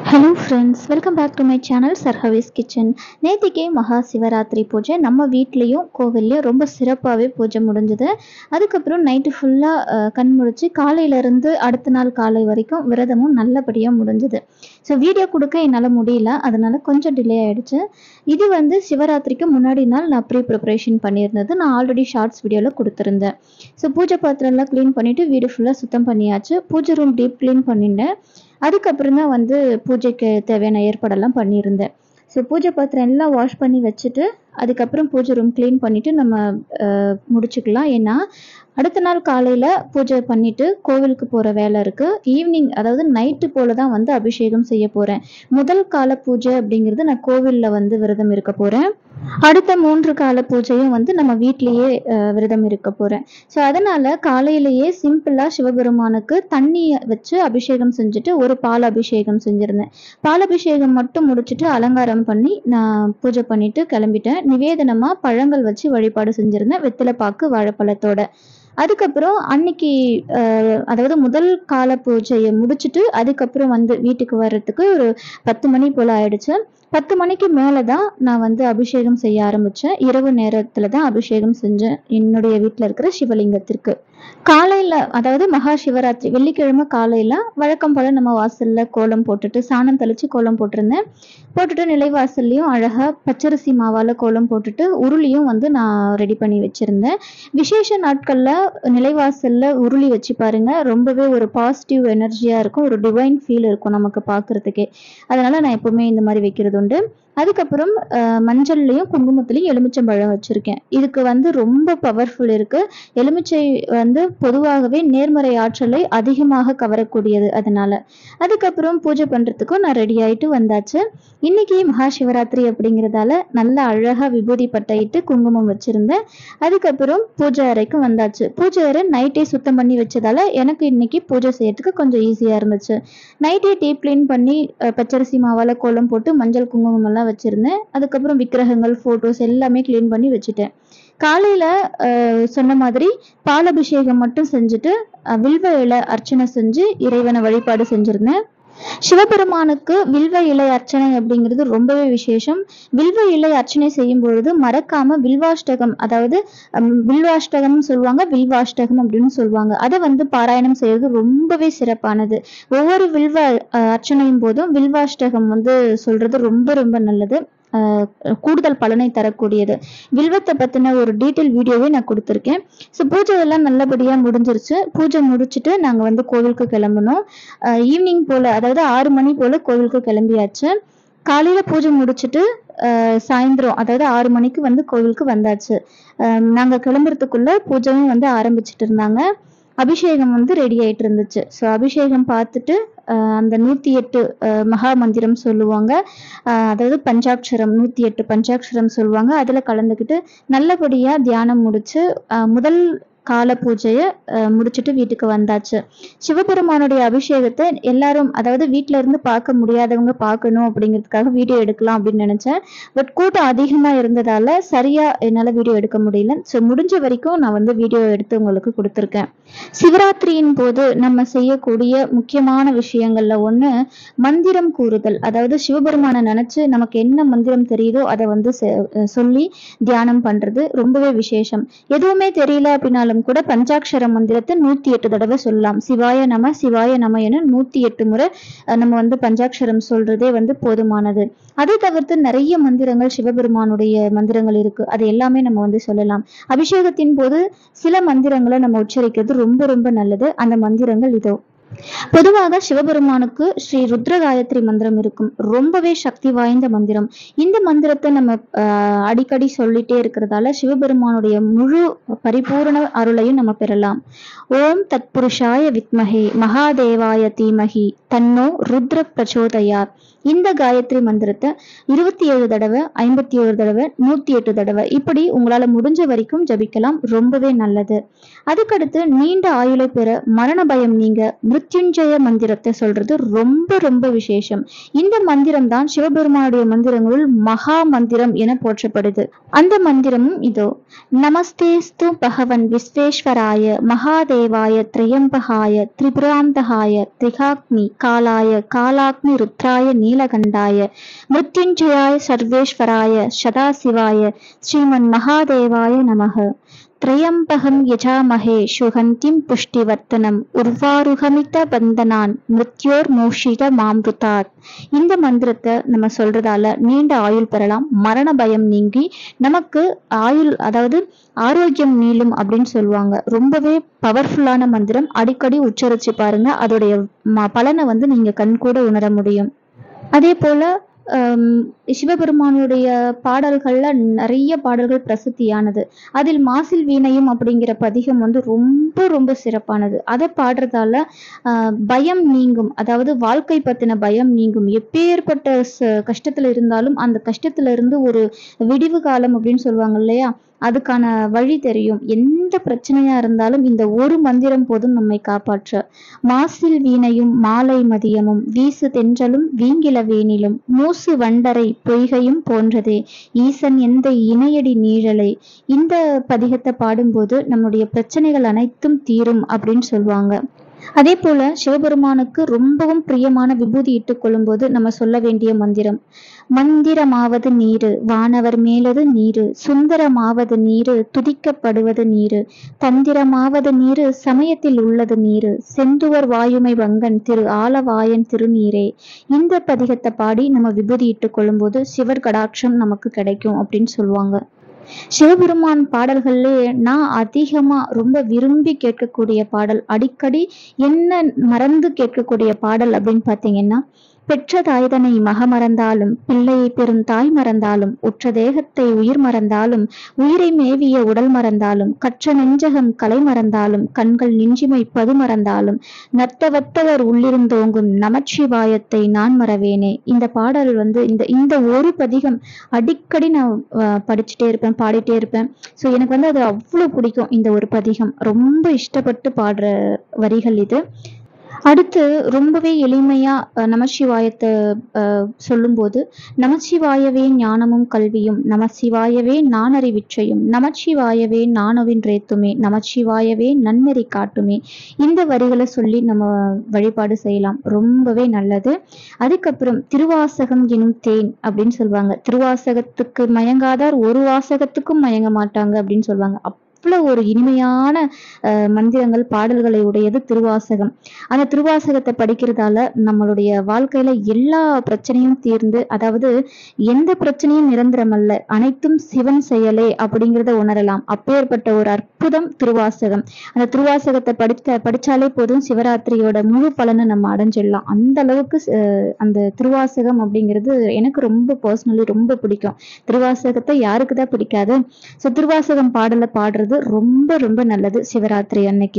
Hello friends, welcome back to my channel சர்ஹவிஸ் kitchen. நேத்திக்கே மகா சிவராத்திரி பூஜை நம்ம வீட்லேயும் கோவில்லையும் ரொம்ப சிறப்பாகவே பூஜை முடிஞ்சுது. அதுக்கப்புறம் நைட்டு ஃபுல்லாக கண் முழிச்சு காலையிலேருந்து அடுத்த நாள் காலை வரைக்கும் விரதமும் நல்லபடியாக முடிஞ்சுது. ஸோ வீடியோ கொடுக்க என்னால் முடியல, அதனால் கொஞ்சம் டிலே ஆகிடுச்சு. இது வந்து சிவராத்திரிக்கு முன்னாடி நாள் நான் ப்ரிப்ரேஷன் பண்ணியிருந்தது. நான் ஆல்ரெடி ஷார்ட்ஸ் வீடியோவில் கொடுத்துருந்தேன். ஸோ பூஜை பாத்திரம்லாம் க்ளீன் பண்ணிவிட்டு வீடு ஃபுல்லாக சுத்தம் பண்ணியாச்சு. பூஜை ரூம் டீப் க்ளீன் பண்ணிட்டேன். அதுக்கப்புறம் தான் வந்து பூஜைக்கு தேவையான ஏற்பாடெல்லாம் பண்ணியிருந்தேன். ஸோ பூஜை பாத்திரம் எல்லாம் வாஷ் பண்ணி வச்சுட்டு அதுக்கப்புறம் பூஜை ரூம் க்ளீன் பண்ணிவிட்டு நம்ம முடிச்சுக்கலாம். ஏன்னா அடுத்த நாள் காலையில் பூஜை பண்ணிவிட்டு கோவிலுக்கு போகிற வேலை இருக்குது. ஈவினிங் அதாவது நைட்டு போல் தான் வந்து அபிஷேகம் செய்ய போகிறேன். முதல் கால பூஜை அப்படிங்கிறது நான் கோவிலில் வந்து விரதம் இருக்க போகிறேன். அடுத்த 3 கால பூஜையும் வந்து நம்ம வீட்லேயே விரதம் இருக்க போகிறேன். ஸோ அதனால் காலையிலேயே சிம்பிளாக சிவபெருமானுக்கு தண்ணியை வச்சு அபிஷேகம் செஞ்சுட்டு ஒரு பால் அபிஷேகம் செஞ்சுருந்தேன். பால் அபிஷேகம் மட்டும் முடிச்சுட்டு அலங்காரம் பண்ணி நான் பூஜை பண்ணிவிட்டு கிளம்பிட்டேன். நிவேதனமாக பழங்கள் வச்சு வழிபாடு செஞ்சுருந்தேன், வெற்றிலை பாக்கு வாழைப்பழத்தோட. அதுக்கப்புறம் அன்னைக்கு அதாவது முதல் கால பூஜையை முடிச்சுட்டு அதுக்கப்புறம் வந்து வீட்டுக்கு வர்றதுக்கு ஒரு 10 மணி போல் ஆயிடுச்சு. 10 மணிக்கு மேலே தான் நான் வந்து அபிஷேகம் செய்ய ஆரம்பித்தேன். இரவு நேரத்தில் தான் அபிஷேகம் செஞ்சேன் என்னுடைய வீட்டில் இருக்கிற சிவலிங்கத்திற்கு. காலையில் அதாவது மகா சிவராத்திரி வெள்ளிக்கிழமை காலையில் வழக்கம் போல் நம்ம வாசலில் கோலம் போட்டுட்டு சாணம் தெளித்து கோலம் போட்டிருந்தேன். போட்டுட்டு நிலைவாசல்லையும் அழகாக பச்சரிசி மாவால் கோலம் போட்டுட்டு உருளியும் வந்து நான் ரெடி பண்ணி வச்சுருந்தேன். விசேஷ நாட்களில் நிலைவாசலில் உருளி வச்சு பாருங்கள், ரொம்பவே ஒரு பாசிட்டிவ் எனர்ஜியாக இருக்கும், ஒரு டிவைன் ஃபீல் இருக்கும் நமக்கு பார்க்குறதுக்கே. அதனால் நான் எப்போவுமே இந்த மாதிரி வைக்கிறது உண்டு. அதுக்கப்புறம் மஞ்சள்லையும் குங்குமத்துலையும் எலுமிச்சம்பழம் வச்சுருக்கேன். இதுக்கு வந்து ரொம்ப பவர்ஃபுல் இருக்குது. எலுமிச்சை வந்து பொதுவாகவே நேர்மறை ஆற்றலை அதிகமாக கவரக்கூடியது. அதனால் அதுக்கப்புறம் பூஜை பண்ணுறதுக்கும் நான் ரெடி ஆகிட்டு வந்தாச்சு. இன்றைக்கி மகா சிவராத்திரி அப்படிங்கிறதால நல்லா அழகாக விபூதி பட்டையிட்டு குங்குமம் வச்சுருந்தேன். அதுக்கப்புறம் பூஜை அறைக்கும் வந்தாச்சு. பூஜை அறை நைட்டே சுத்தம் பண்ணி வச்சதால் எனக்கு இன்றைக்கி பூஜை செய்யறதுக்கு கொஞ்சம் ஈஸியாக இருந்துச்சு. நைட்டே டீப் க்ளீன் பண்ணி பச்சரிசி மாவால் கோலம் போட்டு மஞ்சள் குங்குமம் எல்லாம் வச்சுருந்தேன். அதுக்கப்புறம் விக்கிரகங்கள் ஃபோட்டோஸ் எல்லாமே க்ளீன் பண்ணி வச்சுட்டேன். காலையில் சொன்ன மாதிரி பால் அபிஷேகம் மட்டும் செஞ்சுட்டு வில்வ இலை அர்ச்சனை செஞ்சு இறைவனை வழிபாடு செஞ்சுருந்தேன். சிவபெருமானுக்கு வில்வ இலை அர்ச்சனை அப்படிங்கிறது ரொம்பவே விசேஷம். வில்வ இலை அர்ச்சனை செய்யும் பொழுது மறக்காம வில்வாஷ்டகம், அதாவது வில்வாஷ்டகம் சொல்லுவாங்க, வில்வாஷ்டகம் அப்படின்னு சொல்லுவாங்க, அதை வந்து பாராயணம் செய்யறது ரொம்பவே சிறப்பானது. ஒவ்வொரு வில்வ அர்ச்சனையும் போதும் வில்வாஷ்டகம் வந்து சொல்றது ரொம்ப ரொம்ப நல்லது, கூடுதல் பலனை தரக்கூடியது. வில்வத்தை பற்றின ஒரு டீட்டெயில் வீடியோவே நான் கொடுத்துருக்கேன். ஸோ பூஜை எல்லாம் நல்லபடியாக முடிஞ்சிருச்சு. பூஜை முடிச்சுட்டு நாங்கள் வந்து கோவிலுக்கு கிளம்புனோம். ஈவினிங் போல், அதாவது 6 மணி போல் கோவிலுக்கு கிளம்பியாச்சு. காலையில் பூஜை முடிச்சுட்டு சாயந்தரம் அதாவது 6 மணிக்கு வந்து கோவிலுக்கு வந்தாச்சு. நாங்கள் கிளம்புறதுக்குள்ளே பூஜையும் வந்து ஆரம்பிச்சுட்டு இருந்தாங்க. அபிஷேகம் வந்து ரெடி ஆகிட்டு இருந்துச்சு. ஸோ அபிஷேகம் பார்த்துட்டு அந்த 108 மகா மந்திரம் சொல்லுவாங்க, அதாவது பஞ்சாட்சரம் 108 பஞ்சாட்சரம் சொல்லுவாங்க. அதில் கலந்துக்கிட்டு நல்லபடியாக தியானம் முடிச்சு முதல் கால பூஜையை முடிச்சுட்டு வீட்டுக்கு வந்தாச்சு. சிவபெருமானுடைய அபிஷேகத்தை எல்லாரும், அதாவது வீட்டில இருந்து பார்க்க முடியாதவங்க பார்க்கணும் அப்படிங்கிறதுக்காக வீடியோ எடுக்கலாம் அப்படின்னு நினைச்சேன். பட் கூட்டம் அதிகமாக இருந்ததால சரியா என்னால் வீடியோ எடுக்க முடியல. ஸோ முடிஞ்ச வரைக்கும் நான் வந்து வீடியோ எடுத்து உங்களுக்கு கொடுத்துருக்கேன். சிவராத்திரியின் போது நம்ம செய்யக்கூடிய முக்கியமான விஷயங்கள்ல ஒன்று மந்திரம் கூறுதல். அதாவது சிவபெருமானை நினைச்சு நமக்கு என்ன மந்திரம் தெரியுதோ அதை வந்து சொல்லி தியானம் பண்றது ரொம்பவே விசேஷம். எதுவுமே தெரியல அப்படின்னாலும் கூட பஞ்சாட்சர மந்திரத்தை 108 தடவை சொல்லலாம். சிவாய நம சிவாய நம என 108 முறை நம்ம வந்து பஞ்சாட்சரம் சொல்றதே வந்து போதுமானது. அதை தவிர்த்து நிறைய மந்திரங்கள் சிவபெருமானுடைய மந்திரங்கள் இருக்கு, அது எல்லாமே நம்ம வந்து சொல்லலாம். அபிஷேகத்தின் போது சில மந்திரங்களை நம்ம உச்சரிக்கிறது ரொம்ப ரொம்ப நல்லது. அந்த மந்திரங்கள் இதோ. பொதுவாக சிவபெருமானுக்கு ஸ்ரீ ருத்ர காயத்ரி மந்திரம் இருக்கும், ரொம்பவே சக்தி வாய்ந்த மந்திரம். இந்த மந்திரத்தை நம்ம அடிக்கடி சொல்லிட்டே இருக்கிறதால சிவபெருமானுடைய முழு பரிபூரண அருளையும் நம்ம பெறலாம். ஓம் தத்புருஷாய வித்மஹே மகாதேவாய தீமஹி தன்னோ ருத்ர பிரச்சோதயாத். இந்த காயத்ரி மந்திரத்தை 27 தடவை, 57 தடவை, 108 தடவை இப்படி உங்களால் முடிஞ்ச வரைக்கும் ஜபிக்கலாம், ரொம்பவே நல்லது. அதுக்கடுத்து நீண்ட ஆயுளை பெற, மரண பயம் நீங்க, மிருத்யுஞ்சய மந்திரத்தை சொல்றது ரொம்ப ரொம்ப விசேஷம். இந்த மந்திரம் தான் சிவபெருமானுடைய மந்திரங்களுள் மகா மந்திரம் என போற்றப்படுது. அந்த மந்திரமும் இதோ: நமஸ்தேஸ்து பகவன் விஸ்வேஸ்வராய மகாதேவாய திரியம்பகாய திரிபுராந்தகாய திரிகாக்னி காலாய காலாக்னி ருத்ராய நீலகண்டாய மிருத்யுஞ்சயாய சர்வேஸ்வராய சதாசிவாய ஸ்ரீமன் மகாதேவாய நமக. திரையம்பகம் யஜாமஹே சுகந்திம் புஷ்டிவர்த்தனம் உர்வாருகமித பந்தனான் மிருத்யோர் மோஷித மாம்ருதாத். இந்த மந்திரத்தை நம்ம சொல்றதால நீண்ட ஆயுள் பெறலாம், மரண பயம் நீங்கி நமக்கு ஆயுள், அதாவது ஆரோக்கியம் நீளும் அப்படின்னு சொல்லுவாங்க. ரொம்பவே பவர்ஃபுல்லான மந்திரம். அடிக்கடி உச்சரிச்சு பாருங்க, அதோடைய பலனை நீங்க கண் கூட உணர முடியும். அதே போல சிவபெருமானுடைய பாடல்கள்ல நிறைய பாடல்கள் பிரசித்தியானது. அதில் மாசில் வீணையும் அப்படிங்கிற பதிகம் ரொம்ப ரொம்ப சிறப்பானது. அதை பாடுறதால பயம் நீங்கும், அதாவது வாழ்க்கை பத்தின பயம் நீங்கும். எப்பேற்பட்ட கஷ்டத்துல இருந்தாலும் அந்த கஷ்டத்துல இருந்து ஒரு விடிவு காலம் அப்படின்னு சொல்லுவாங்க இல்லையா, அதுக்கான வழி தெரியும். எந்த பிரச்சனையா இருந்தாலும் இந்த ஒரு மந்திரம் போதும் நம்மை காப்பாற்ற. மாசில் வீணையும் மாலை மதியமும் வீசு தென்றலும் வீங்கில வேனிலும் மூசு வண்டரை பொய்கையும் போன்றதே ஈசன் எந்த இணையடி நீழலை. இந்த பதிகத்தை பாடும்போது நம்முடைய பிரச்சனைகள் அனைத்தும் தீரும் அப்படின்னு சொல்லுவாங்க. அதே போல சிவபெருமானுக்கு ரொம்பவும் பிரியமான விபூதி இட்டுக் கொள்ளும் போது நம்ம சொல்ல வேண்டிய மந்திரம்: மந்திரமாவது நீரு வானவர் மேலது நீரு சுந்தரமாவது நீரு துதிக்கப்படுவது நீரு தந்திரமாவது நீரு சமயத்தில் உள்ளது நீரு செந்துவர் வாயுமை வங்கன் திரு ஆலவாயன் திருநீரே. இந்த பதிகத்தை பாடி நம்ம விபூதி இட்டுக் கொள்ளும் போது சிவர் கடாட்சம் நமக்கு கிடைக்கும் அப்படின்னு சொல்லுவாங்க. சிவபெருமான் பாடல்கள்லே நான் அதிகமா ரொம்ப விரும்பி கேட்கக்கூடிய பாடல், அடிக்கடி என்ன மறந்து கேட்கக்கூடிய பாடல் அப்படின்னு பாத்தீங்கன்னா, பெற்ற தாய்தனை மறந்தாலும் பிள்ளையை பெரும் தாய் மறந்தாலும் உற்ற தேகத்தை உயிர் மறந்தாலும் உயிரை மேவிய உடல் மறந்தாலும் கற்ற நெஞ்சகம் கலை மறந்தாலும் கண்கள் நெஞ்சிமை பது மறந்தாலும் நர்த்தவத்தவர் உள்ளிருந்தோங்கும் நமச்சிவாயத்தை நான் மறவேனே. இந்த பாடல் இந்த ஒரு பதிகம் அடிக்கடி நான் படிச்சுட்டே இருப்பேன், பாடிட்டே இருப்பேன். ஸோ எனக்கு அது அவ்வளோ பிடிக்கும். இந்த ஒரு பதிகம் ரொம்ப இஷ்டப்பட்டு பாடுற வரிகள் இது. அடுத்து ரொம்பவே எளிமையா நமசிவாயத்தை சொல்லும்போது: நமசிவாயவே ஞானமும் கல்வியும் நமசிவாயவே நானறிவிற்றையும் நமசிவாயவே நானவின் ரேத்துமே நமசிவாயவே நன்னெறி காட்டுமே. இந்த வரிகளை சொல்லி நம்ம வழிபாடு செய்யலாம், ரொம்பவே நல்லது. அதுக்கப்புறம் திருவாசகம் எனும் தேன் அப்படின்னு சொல்லுவாங்க. திருவாசகத்துக்கு மயங்காதார் ஒரு வாசகத்துக்கும் மயங்க மாட்டாங்க அப்படின்னு சொல்லுவாங்க. அவ்வளவு ஒரு இனிமையான மந்திரங்கள் பாடல்களை உடையது திருவாசகம். அந்த திருவாசகத்தை படிக்கிறதால நம்மளுடைய வாழ்க்கையில எல்லா பிரச்சனையும் தீர்ந்து, அதாவது எந்த பிரச்சனையும் நிரந்தரம் அல்ல, அனைத்தும் சிவன் செயலே அப்படிங்கிறத உணரலாம். அப்பேற்பட்ட ஒரு அற்புதம் திருவாசகம். அந்த திருவாசகத்தை படிச்சாலே போதும் சிவராத்திரியோட முழு பலனை நம்ம அடைஞ்சிடலாம். அந்த அளவுக்கு அந்த திருவாசகம் அப்படிங்கிறது எனக்கு ரொம்ப பர்சனலி ரொம்ப பிடிக்கும். திருவாசகத்தை யாருக்குதான் பிடிக்காது? ஸோ திருவாசகம் பாடலை பாடுறது ரொம்ப ரொம்ப நல்லது சிவராத்திரி அன்னைக்கு.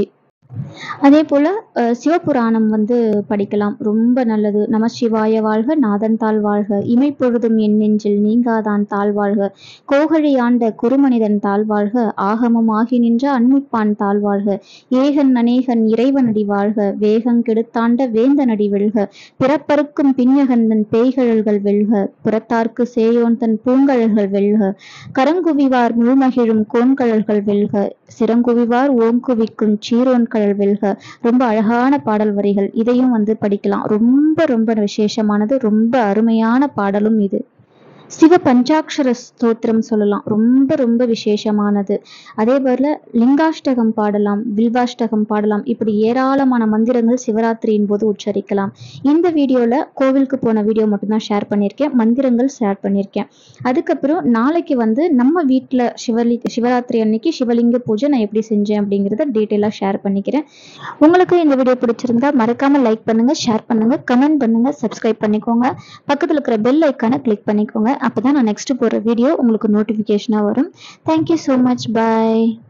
அதே போல சிவபுராணம் படிக்கலாம், ரொம்ப நல்லது. நமசிவாய வாழ்க நாதன் தாழ் வாழ்க இமைப்பொழுதும் என் நெஞ்சில் நீங்காதான் தாழ் வாழ்க கோகழி ஆண்ட குறுமனிதன் தாழ் வாழ்க ஆகமம் ஆகி நின்ற அன்னிப்பான் தாழ் வாழ்க ஏகன் அநேகன் இறைவனடி வாழ்க வேகங் கெடுத்தாண்ட வேந்தனடி வெல்க பிறப்பறுக்கும் பிஞ்சகந்தன் பேய்கழல்கள் வெல்க புறத்தார்க்கு சேயோன் தன் பூங்கழல்கள் வெல்க கரங்குவிவார் முழுமகிழும் கோன்கழல்கள் வெல்க சிறங்குவிவார் ஓங்குவிக்கும் சீரோன் கழல் வெல்க. ரொம்ப அழகான பாடல் வரிகள். இதையும் படிக்கலாம். ரொம்ப ரொம்ப விசேஷமானது, ரொம்ப அருமையான பாடலும் இது. சிவ பஞ்சாட்சர ஸ்தோத்திரம் சொல்லலாம், ரொம்ப ரொம்ப விசேஷமானது. அதே போல லிங்காஷ்டகம் பாடலாம், வில்வாஷ்டகம் பாடலாம். இப்படி ஏராளமான மந்திரங்கள் சிவராத்திரியின் போது உச்சரிக்கலாம். இந்த வீடியோல கோவிலுக்கு போன வீடியோ மட்டும்தான் ஷேர் பண்ணியிருக்கேன், மந்திரங்கள் ஷேர் பண்ணியிருக்கேன். அதுக்கப்புறம் நாளைக்கு நம்ம வீட்டில் சிவராத்திரி அன்னைக்கு சிவலிங்க பூஜை நான் எப்படி செஞ்சேன் அப்படிங்கிறத டீட்டெயிலாக ஷேர் பண்ணிக்கிறேன். உங்களுக்கு இந்த வீடியோ பிடிச்சிருந்தா மறக்காம லைக் பண்ணுங்க, ஷேர் பண்ணுங்க, கமெண்ட் பண்ணுங்க, சப்ஸ்கிரைப் பண்ணிக்கோங்க. பக்கத்தில் இருக்கிற பெல் ஐக்கானை கிளிக் பண்ணிக்கோங்க. அப்பதான் நான் நெக்ஸ்ட் போடுற வீடியோ உங்களுக்கு நோட்டிஃபிகேஷனாக வரும். Thank you so much. பாய்.